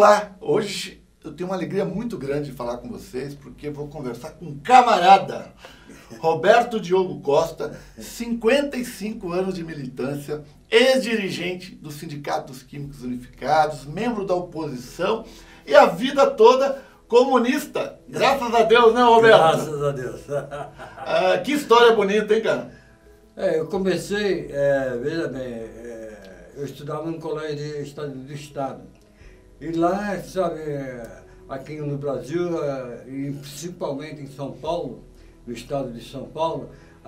Olá, hoje eu tenho uma alegria muito grande de falar com vocês, porque eu vou conversar com um camarada, Roberto Diogo Costa, 55 anos de militância, ex-dirigente do Sindicato dos Químicos Unificados, membro da oposição e a vida toda comunista. Graças a Deus, né, Roberto? Graças a Deus. Que história bonita, hein, cara? Eu comecei, veja bem, eu estudava num colégio do Estado. E lá, sabe, aqui no Brasil, e principalmente em São Paulo, no estado de São Paulo,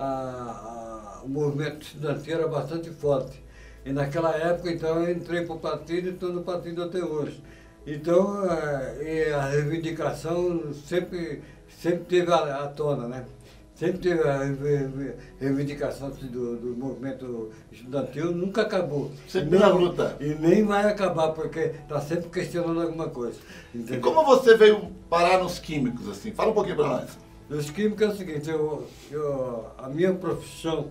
o movimento estudantil era bastante forte. E naquela época, então, eu entrei para o partido e estou no partido até hoje. Então, a reivindicação sempre teve à tona, né? Sempre teve a reivindicação do movimento estudantil, nunca acabou. Sempre na luta. E nem vai acabar, porque está sempre questionando alguma coisa. Entendeu? E como você veio parar nos químicos, assim? Fala um pouquinho para nós. Nos químicos é o seguinte, a minha profissão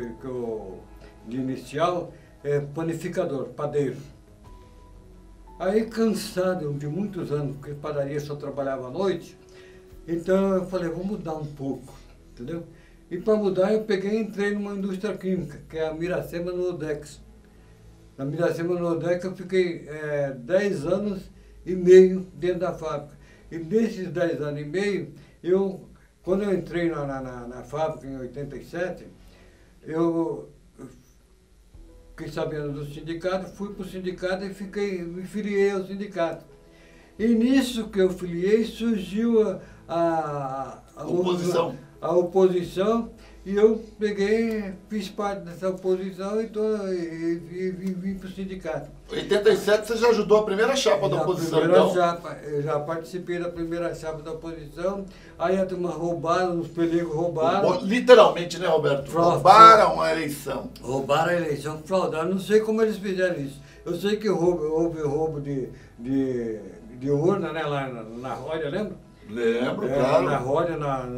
de inicial é panificador, padeiro. Aí, cansado de muitos anos, porque padaria só trabalhava à noite, então eu falei, vou mudar um pouco. Entendeu? E para mudar eu peguei e entrei numa indústria química, que é a Miracema Nordex. Na Miracema Nordex eu fiquei 10 anos e meio dentro da fábrica. E nesses 10 anos e meio, quando eu entrei na fábrica em 87, eu fiquei sabendo do sindicato, fui para o sindicato e me filiei ao sindicato. E nisso que eu filiei surgiu a oposição, e eu peguei, fiz parte dessa oposição e vim para o sindicato. Em 87 você já ajudou a primeira chapa da oposição, eu já participei da primeira chapa da oposição, aí a turma roubaram, os pelegos roubaram. Literalmente, né, Roberto? Roubaram a eleição. Roubaram a eleição, fraudaram, não sei como eles fizeram isso. Eu sei que houve roubo de urna, né, lá na Ródia, lembra? Lembro, claro. Na Ródia,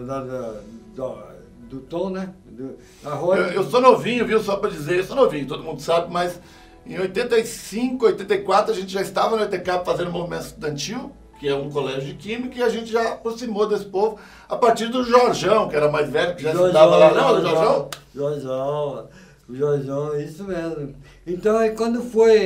do Tom, né? Eu sou novinho, viu? Só para dizer, eu sou novinho, todo mundo sabe, mas em 85, 84 a gente já estava no ETCAP fazendo movimento estudantil, que é um colégio de química, e a gente já aproximou desse povo a partir do Jorjão, que era mais velho, que já estudava lá. Lembra do Jorjão? Jorjão, isso mesmo. Então, aí quando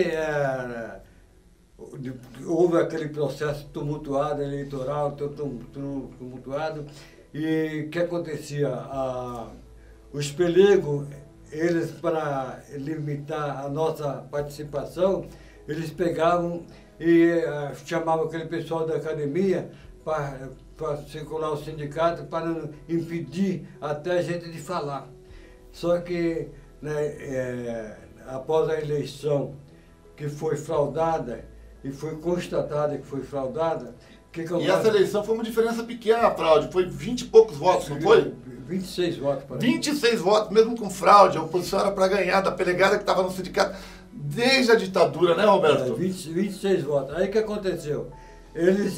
houve aquele processo tumultuado, eleitoral, tumultuado, e o que acontecia? Os pelegos, eles, para limitar a nossa participação, eles pegavam e chamavam aquele pessoal da academia para circular o sindicato, para não impedir até a gente de falar. Só que, né, após a eleição que foi fraudada, e foi constatada que foi fraudada. Essa eleição foi uma diferença pequena na fraude, foi 20 e poucos votos, não foi? 26 votos. Parece. 26 votos, mesmo com fraude, a oposição era para ganhar da pelegada que estava no sindicato desde a ditadura, né, Roberto? 26 votos. Aí o que aconteceu? Eles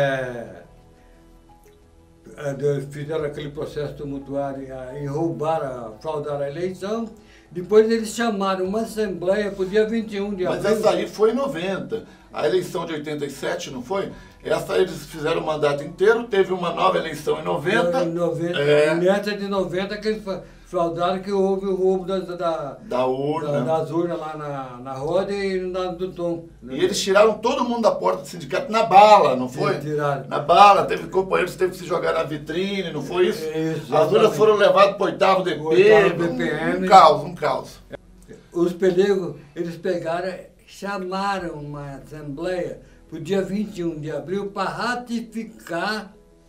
fizeram aquele processo tumultuado e roubaram, fraudaram a eleição. Depois eles chamaram uma assembleia para o dia 21 de abril. Mas essa aí foi em 90. A eleição de 87, não foi? Essa eles fizeram o mandato inteiro, teve uma nova eleição em 90. Em nessa de 90 que eles fraudaram, que houve o roubo das urnas lá na roda e do Tom. E eles tiraram todo mundo da porta do sindicato na bala, não foi? Tiraram. Na bala, teve companheiros que teve que se jogar na vitrine, não foi isso? As urnas foram levadas para o 8º DPM. Um caos. Os pelegos, eles pegaram, chamaram uma assembleia para o dia 21 de abril para ratificar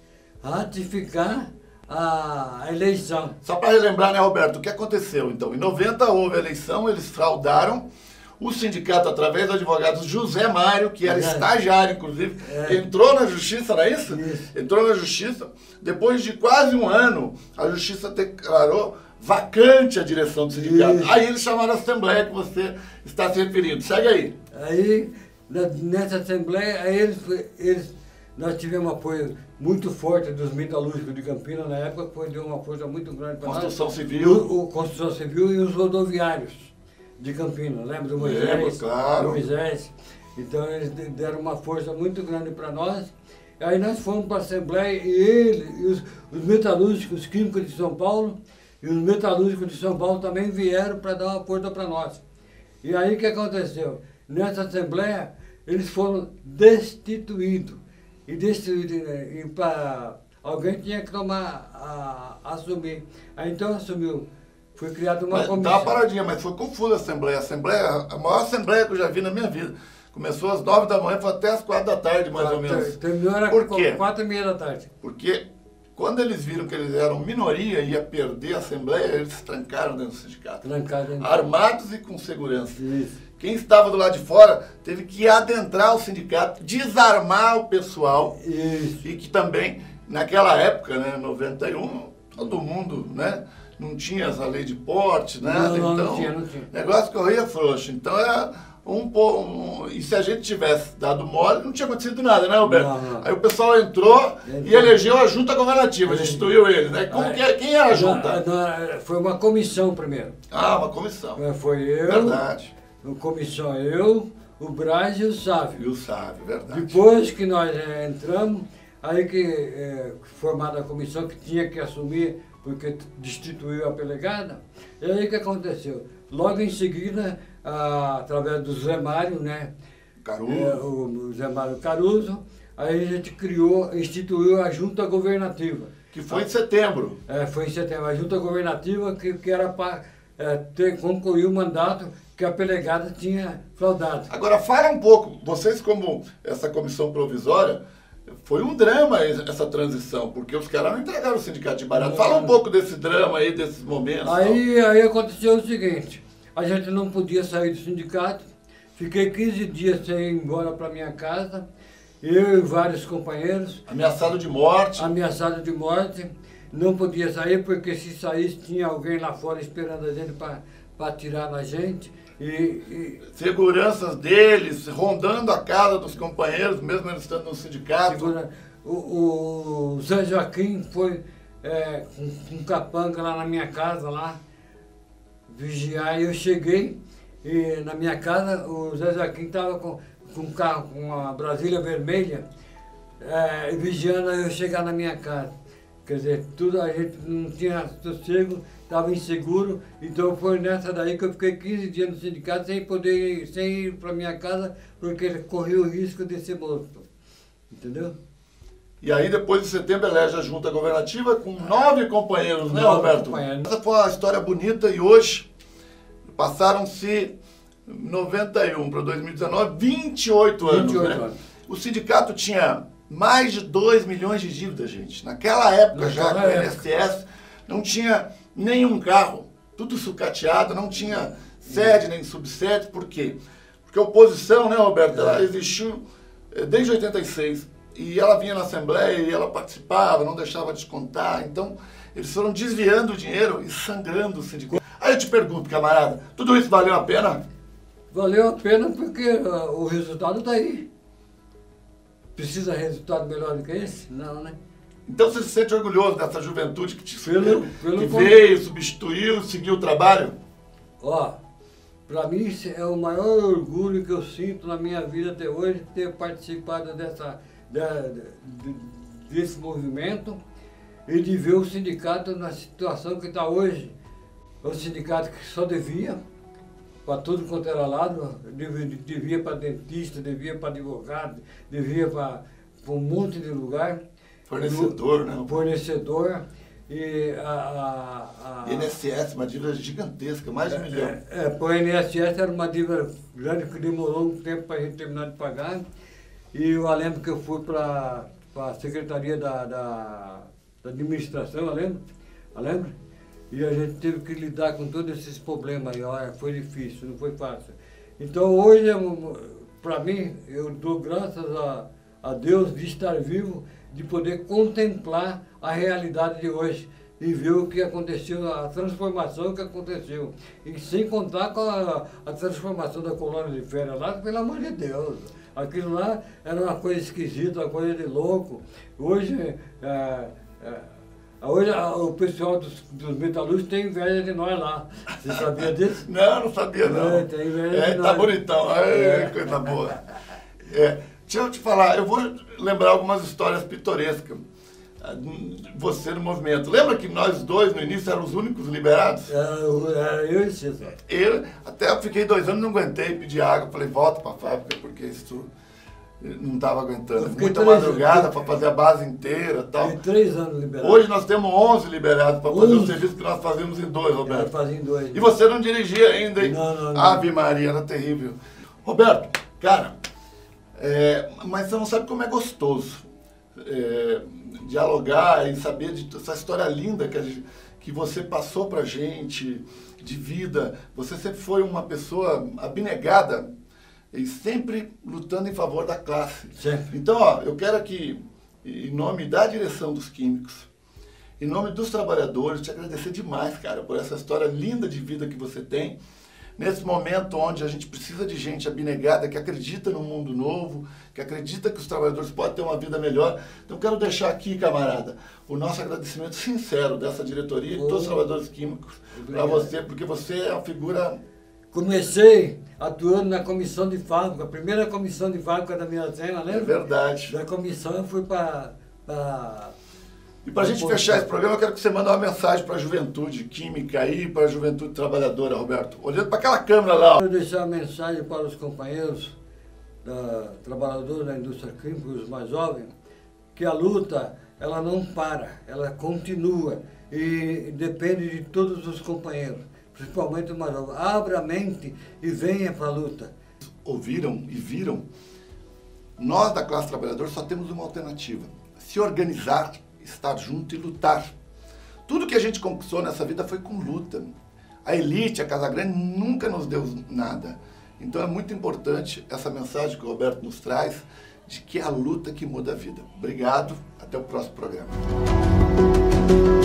a eleição. Só para relembrar, né, Roberto, o que aconteceu, então? Em 90 houve a eleição, eles fraudaram, o sindicato, através do advogado José Mário, que era estagiário, inclusive, entrou na justiça, não é isso? Entrou na justiça, depois de quase um ano, a justiça declarou vacante a direção do sindicato. Isso. Aí eles chamaram a assembleia que você está se referindo. Segue aí. Aí, nessa assembleia, nós tivemos um apoio muito forte dos metalúrgicos de Campinas na época, que deu uma força muito grande para nós. Construção Civil. Construção Civil e os rodoviários de Campinas, lembra do Moisés? Lembro, claro. Moisés. Então eles deram uma força muito grande para nós. Aí nós fomos para a Assembleia e ele, e os metalúrgicos, os químicos de São Paulo, e os metalúrgicos de São Paulo também vieram para dar uma força para nós. E aí o que aconteceu? Nessa Assembleia, eles foram destituídos. E alguém tinha que assumir. Aí então assumiu. Foi criada uma comissão. Dá uma paradinha, mas foi confusa a Assembleia. A maior Assembleia que eu já vi na minha vida. Começou às 9 da manhã, foi até às 4 da tarde, mais ou menos. Terminou era 4h30 da tarde. Porque quando eles viram que eles eram minoria e ia perder a Assembleia, eles se trancaram dentro do sindicato. Armados e com segurança. Isso. Quem estava do lado de fora teve que adentrar o sindicato, desarmar o pessoal. Isso. E que também, naquela época, né, 91, todo mundo, né, não tinha essa lei de porte, nada. Não, então, não tinha. o negócio corria frouxo. Então era e se a gente tivesse dado mole, não tinha acontecido nada, né, Roberto? Não. Aí o pessoal entrou e elegeu a junta governativa, destituiu eles, né? Quem era a junta? Foi uma comissão primeiro. Ah, uma comissão. Foi eu. Verdade. Comissão eu, o Braz e o Sávio. E o Sávio, verdade. Depois que nós entramos, aí que formada a comissão que tinha que assumir, porque destituiu a delegada, e aí o que aconteceu? Logo em seguida, através do Zé Mário, né? Caruso. O Zé Mário Caruso, aí a gente instituiu a junta governativa. Que foi em setembro. Foi em setembro. A junta governativa que era para concluir o mandato que a delegada tinha fraudado. Agora, fala um pouco, vocês como essa comissão provisória, foi um drama essa transição, porque os caras não entregaram o sindicato de barato. Fala um pouco desse drama aí, desses momentos. Aí aconteceu o seguinte, a gente não podia sair do sindicato, fiquei 15 dias sem ir embora para minha casa, eu e vários companheiros. Ameaçado de morte. Ameaçado de morte, não podia sair porque se saísse tinha alguém lá fora esperando a gente para atirar na gente. Seguranças deles, rondando a casa dos companheiros, mesmo eles estando no sindicato. O Zé Joaquim foi com capanga lá na minha casa, lá, vigiar, e eu cheguei e na minha casa o Zé Joaquim estava com um carro, com uma Brasília vermelha, vigiando eu chegar na minha casa. Quer dizer, a gente não tinha sossego, estava inseguro, então foi nessa daí que eu fiquei 15 dias no sindicato sem ir para minha casa, porque corria o risco de ser morto. Entendeu? E aí depois de setembro elege a junta governativa com 9 companheiros, né, 9 Roberto? companheiros. Essa foi uma história bonita e hoje passaram-se 91 para 2019, 28 anos. 28 né? anos. O sindicato tinha mais de 2 milhões de dívidas, gente. Naquela época já, com o INSS, não tinha nenhum carro, tudo sucateado, não tinha sede nem subsede. Por quê? Porque a oposição, né, Roberto, ela existiu desde 86. E ela vinha na Assembleia e ela participava, não deixava descontar. Então, eles foram desviando o dinheiro e sangrando o sindicato. Aí eu te pergunto, camarada, tudo isso valeu a pena? Valeu a pena porque o resultado está aí. Precisa de resultado melhor do que esse? Não, né? Então você se sente orgulhoso dessa juventude que te que veio, substituiu, seguiu o trabalho? Ó, para mim é o maior orgulho que eu sinto na minha vida até hoje, ter participado desse movimento e de ver o sindicato na situação que está hoje. É um sindicato que só devia para tudo quanto era lado, devia para dentista, devia para advogado, devia para um monte de lugar. Fornecedor, né? Fornecedor. E INSS, uma dívida gigantesca, mais de 1 milhão. Para o INSS era uma dívida grande que demorou um tempo para a gente terminar de pagar. E eu lembro que eu fui para a Secretaria da Administração, lembra? E a gente teve que lidar com todos esses problemas aí, olha, foi difícil, não foi fácil. Então hoje, para mim, eu dou graças a Deus de estar vivo, de poder contemplar a realidade de hoje e ver o que aconteceu, a transformação que aconteceu. E sem contar com a transformação da colônia de férias lá, pelo amor de Deus. Aquilo lá era uma coisa esquisita, uma coisa de louco. Hoje o pessoal dos metalúrgicos tem inveja de nós lá. Você sabia disso? Não sabia não. Tem inveja de nós. Tá bonitão. Coisa boa. Deixa eu te falar, eu vou lembrar algumas histórias pitorescas. Você no movimento. Lembra que nós dois no início éramos os únicos liberados? Era eu e César. Eu até fiquei 2 anos, não aguentei, pedi água, falei, volta para a fábrica, porque isso não estava aguentando. Muita madrugada para fazer a base inteira e tal. Fiquei 3 anos liberado. Hoje nós temos 11 liberados para fazer o serviço que nós fazíamos em 2, Roberto. Fazia em 2. E você não dirigia ainda, hein? Não. Ave Maria, era terrível. Roberto, cara, mas você não sabe como é gostoso dialogar e saber de essa história linda que você passou pra gente, de vida. Você sempre foi uma pessoa abnegada e sempre lutando em favor da classe. Sempre. Então, ó, eu quero aqui, em nome da direção dos químicos, em nome dos trabalhadores, te agradecer demais, cara, por essa história linda de vida que você tem. Nesse momento onde a gente precisa de gente abnegada, que acredita no mundo novo, que acredita que os trabalhadores podem ter uma vida melhor. Então, quero deixar aqui, camarada, o nosso agradecimento sincero dessa diretoria e todos os trabalhadores químicos para você, porque você é uma figura... Comecei atuando na comissão de fábrica, a primeira comissão de fábrica da minha terra, lembra? É verdade. Da comissão eu fui para... E para a gente fechar esse programa, eu quero que você mande uma mensagem para a juventude química aí, para a juventude trabalhadora, Roberto. Olhando para aquela câmera lá. Eu quero deixar uma mensagem para os companheiros trabalhadores da indústria química, os mais jovens, que a luta, ela não para, ela continua e depende de todos os companheiros, principalmente os mais jovens. Abra a mente e venha para a luta. Ouviram e viram? Nós da classe trabalhadora só temos uma alternativa: se organizar, estar junto e lutar. Tudo que a gente conquistou nessa vida foi com luta. A elite, a Casa Grande, nunca nos deu nada. Então é muito importante essa mensagem que o Roberto nos traz, de que é a luta que muda a vida. Obrigado, até o próximo programa.